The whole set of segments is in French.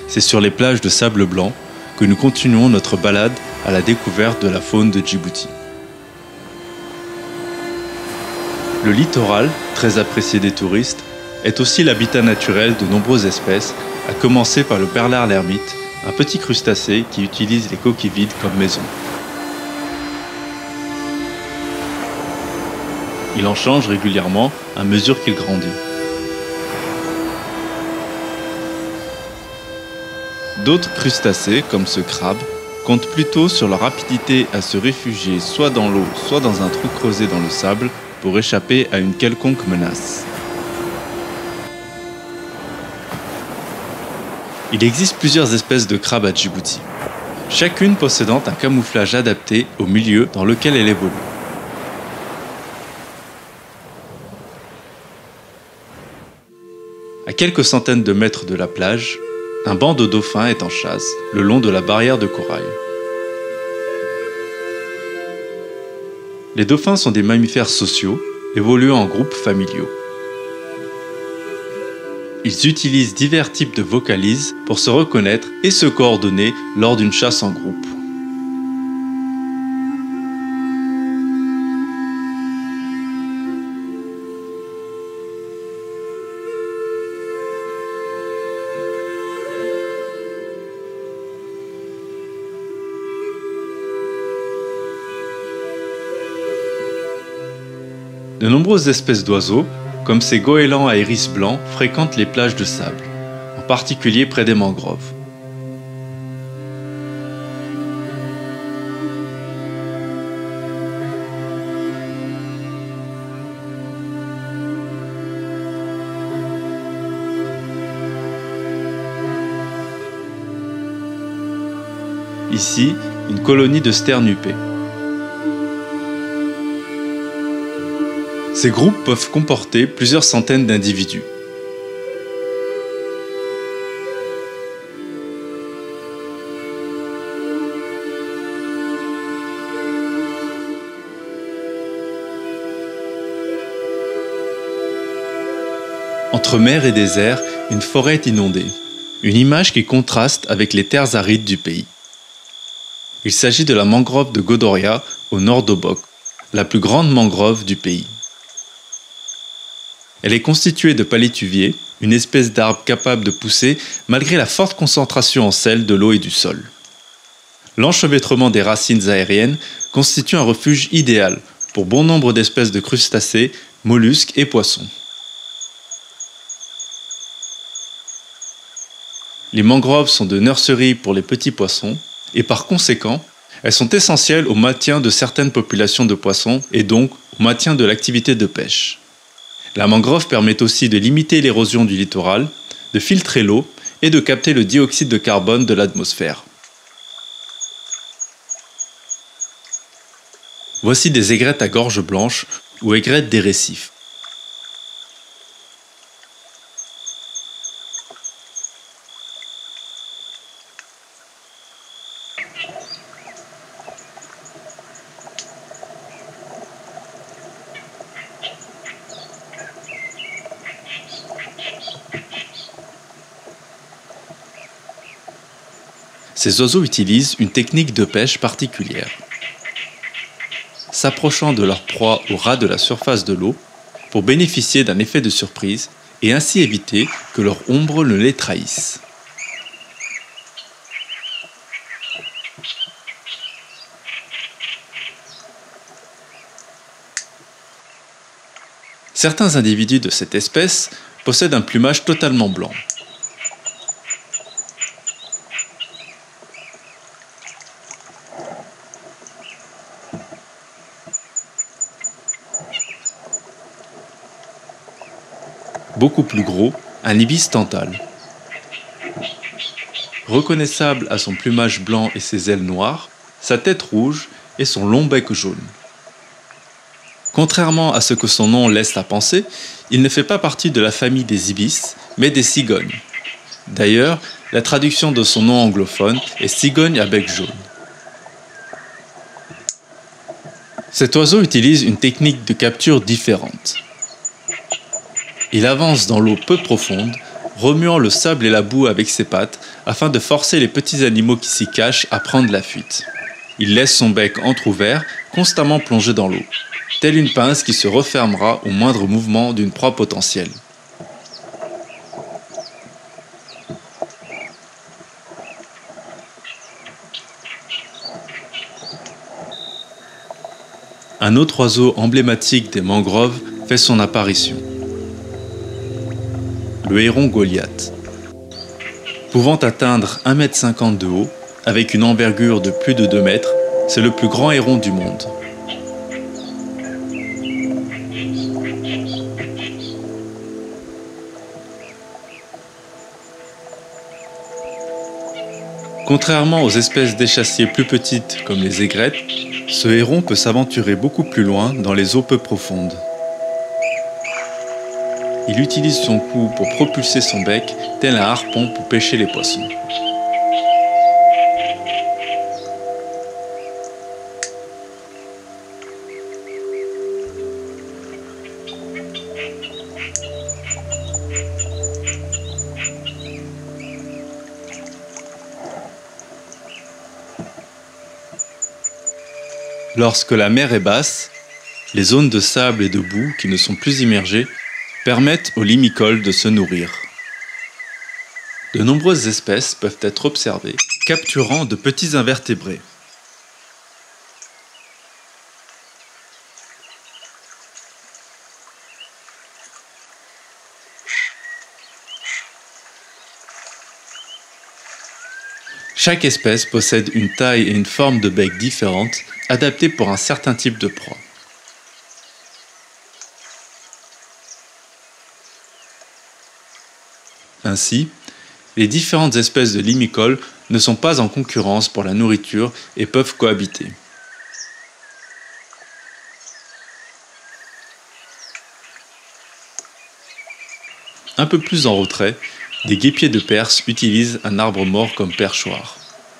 c'est sur les plages de sable blanc que nous continuons notre balade à la découverte de la faune de Djibouti. Le littoral, très apprécié des touristes, est aussi l'habitat naturel de nombreuses espèces, à commencer par le perlard l'ermite, un petit crustacé qui utilise les coquilles vides comme maison. Il en change régulièrement à mesure qu'il grandit. D'autres crustacés, comme ce crabe, comptent plutôt sur leur rapidité à se réfugier soit dans l'eau, soit dans un trou creusé dans le sable pour échapper à une quelconque menace. Il existe plusieurs espèces de crabes à Djibouti, chacune possédant un camouflage adapté au milieu dans lequel elle évolue. À quelques centaines de mètres de la plage, un banc de dauphins est en chasse le long de la barrière de corail. Les dauphins sont des mammifères sociaux, évoluant en groupes familiaux. Ils utilisent divers types de vocalises pour se reconnaître et se coordonner lors d'une chasse en groupe. De nombreuses espèces d'oiseaux, comme ces goélands à iris blanc, fréquentent les plages de sable, en particulier près des mangroves. Ici, une colonie de sternes huppés. Ces groupes peuvent comporter plusieurs centaines d'individus. Entre mer et désert, une forêt est inondée, une image qui contraste avec les terres arides du pays. Il s'agit de la mangrove de Godoria au nord d'Obok, la plus grande mangrove du pays. Elle est constituée de palétuvier, une espèce d'arbre capable de pousser malgré la forte concentration en sel de l'eau et du sol. L'enchevêtrement des racines aériennes constitue un refuge idéal pour bon nombre d'espèces de crustacés, mollusques et poissons. Les mangroves sont de nurseries pour les petits poissons et par conséquent, elles sont essentielles au maintien de certaines populations de poissons et donc au maintien de l'activité de pêche. La mangrove permet aussi de limiter l'érosion du littoral, de filtrer l'eau et de capter le dioxyde de carbone de l'atmosphère. Voici des aigrettes à gorge blanche ou aigrettes des récifs. Ces oiseaux utilisent une technique de pêche particulière. S'approchant de leur proie au ras de la surface de l'eau pour bénéficier d'un effet de surprise et ainsi éviter que leur ombre ne les trahisse. Certains individus de cette espèce possèdent un plumage totalement blanc. Beaucoup plus gros, un ibis tantale. Reconnaissable à son plumage blanc et ses ailes noires, sa tête rouge et son long bec jaune. Contrairement à ce que son nom laisse à penser, il ne fait pas partie de la famille des ibis, mais des cigognes. D'ailleurs, la traduction de son nom anglophone est cigogne à bec jaune. Cet oiseau utilise une technique de capture différente. Il avance dans l'eau peu profonde, remuant le sable et la boue avec ses pattes afin de forcer les petits animaux qui s'y cachent à prendre la fuite. Il laisse son bec entrouvert, constamment plongé dans l'eau, telle une pince qui se refermera au moindre mouvement d'une proie potentielle. Un autre oiseau emblématique des mangroves fait son apparition. Le héron Goliath. Pouvant atteindre 1,50 m de haut, avec une envergure de plus de 2 mètres, c'est le plus grand héron du monde. Contrairement aux espèces d'échassiers plus petites comme les aigrettes, ce héron peut s'aventurer beaucoup plus loin dans les eaux peu profondes. Il utilise son cou pour propulser son bec, tel un harpon pour pêcher les poissons. Lorsque la mer est basse, les zones de sable et de boue qui ne sont plus immergées permettent aux limicoles de se nourrir. De nombreuses espèces peuvent être observées, capturant de petits invertébrés. Chaque espèce possède une taille et une forme de bec différentes, adaptées pour un certain type de proie. Ainsi, les différentes espèces de limicoles ne sont pas en concurrence pour la nourriture et peuvent cohabiter. Un peu plus en retrait, des guêpiers de Perse utilisent un arbre mort comme perchoir.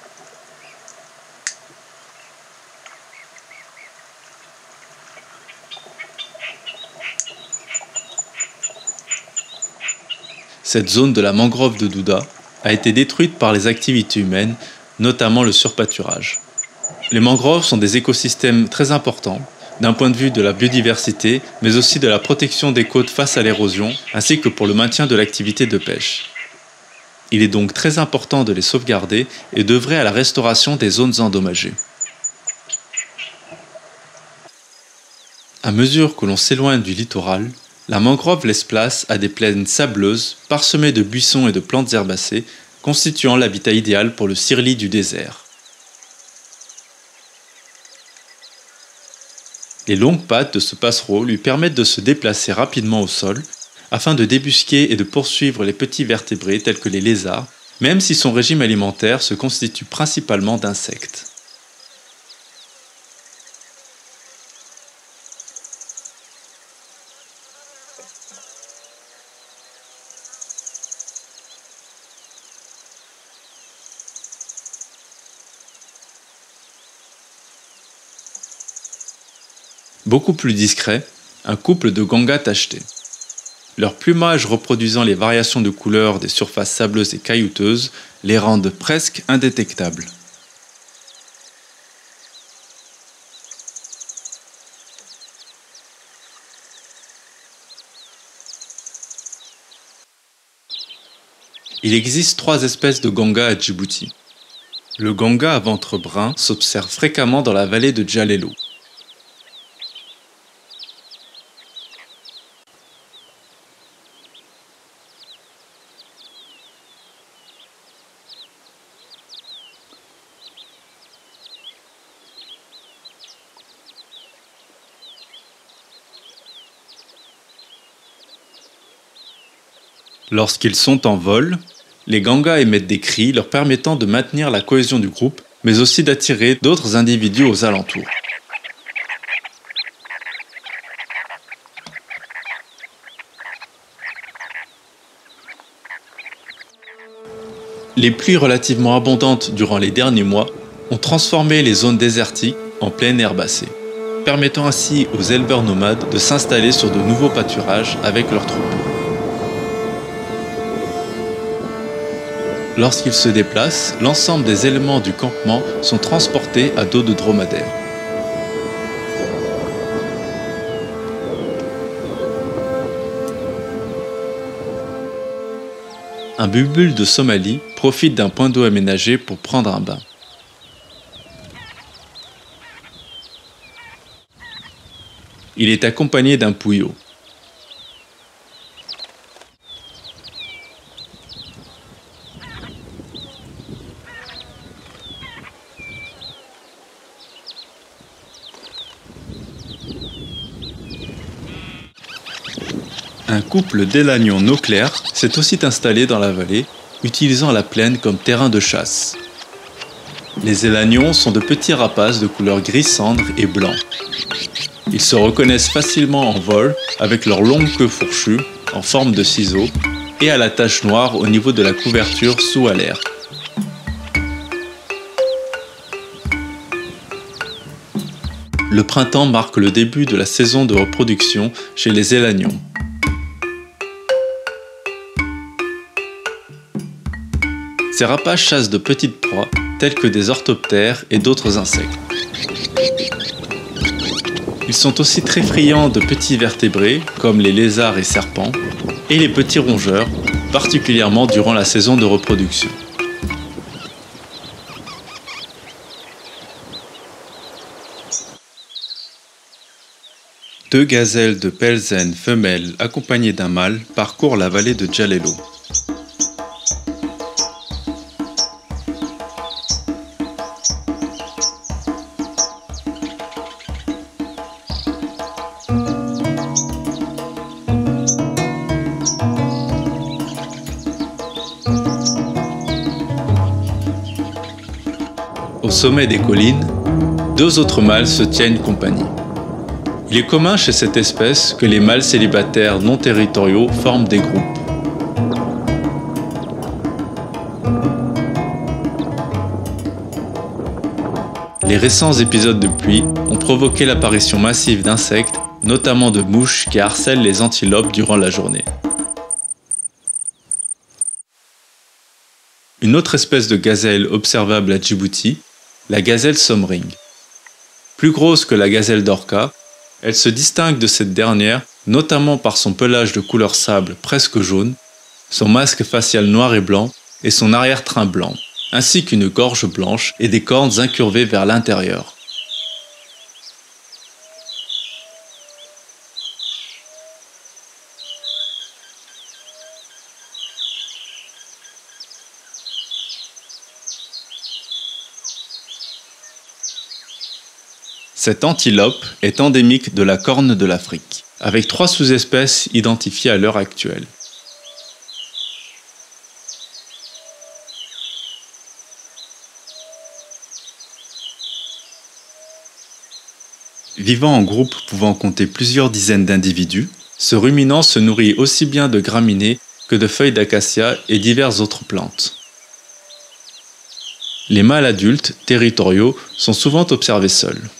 Cette zone de la mangrove de Douda a été détruite par les activités humaines, notamment le surpâturage. Les mangroves sont des écosystèmes très importants, d'un point de vue de la biodiversité, mais aussi de la protection des côtes face à l'érosion, ainsi que pour le maintien de l'activité de pêche. Il est donc très important de les sauvegarder et d'œuvrer à la restauration des zones endommagées. À mesure que l'on s'éloigne du littoral, la mangrove laisse place à des plaines sableuses, parsemées de buissons et de plantes herbacées, constituant l'habitat idéal pour le sirli du désert. Les longues pattes de ce passereau lui permettent de se déplacer rapidement au sol, afin de débusquer et de poursuivre les petits vertébrés tels que les lézards, même si son régime alimentaire se constitue principalement d'insectes. Beaucoup plus discret, un couple de gangas tachetés. Leur plumage reproduisant les variations de couleurs des surfaces sableuses et caillouteuses les rendent presque indétectables. Il existe 3 espèces de gangas à Djibouti. Le ganga à ventre brun s'observe fréquemment dans la vallée de Djalelo. Lorsqu'ils sont en vol, les gangas émettent des cris leur permettant de maintenir la cohésion du groupe, mais aussi d'attirer d'autres individus aux alentours. Les pluies relativement abondantes durant les derniers mois ont transformé les zones désertiques en plaines herbacées, permettant ainsi aux éleveurs nomades de s'installer sur de nouveaux pâturages avec leurs troupeaux. Lorsqu'ils se déplacent, l'ensemble des éléments du campement sont transportés à dos de dromadaire. Un bulbul de Somalie profite d'un point d'eau aménagé pour prendre un bain. Il est accompagné d'un pouillot. Un couple d'élanions no clair s'est aussi installé dans la vallée, utilisant la plaine comme terrain de chasse. Les élanions sont de petits rapaces de couleur gris cendre et blanc. Ils se reconnaissent facilement en vol avec leur longue queue fourchue en forme de ciseaux et à la tache noire au niveau de la couverture sous-alaire. Le printemps marque le début de la saison de reproduction chez les élanions. Ces rapaces chassent de petites proies telles que des orthoptères et d'autres insectes. Ils sont aussi très friands de petits vertébrés comme les lézards et serpents et les petits rongeurs, particulièrement durant la saison de reproduction. Deux gazelles de Pelzen femelles accompagnées d'un mâle parcourent la vallée de Jalelo. Au sommet des collines, deux autres mâles se tiennent compagnie. Il est commun chez cette espèce que les mâles célibataires non territoriaux forment des groupes. Les récents épisodes de pluie ont provoqué l'apparition massive d'insectes, notamment de mouches qui harcèlent les antilopes durant la journée. Une autre espèce de gazelle observable à Djibouti, la gazelle Somring. Plus grosse que la gazelle d'Orca, elle se distingue de cette dernière notamment par son pelage de couleur sable presque jaune, son masque facial noir et blanc et son arrière-train blanc, ainsi qu'une gorge blanche et des cornes incurvées vers l'intérieur. Cette antilope est endémique de la Corne de l'Afrique, avec 3 sous-espèces identifiées à l'heure actuelle. Vivant en groupe pouvant compter plusieurs dizaines d'individus, ce ruminant se nourrit aussi bien de graminées que de feuilles d'acacia et diverses autres plantes. Les mâles adultes, territoriaux, sont souvent observés seuls.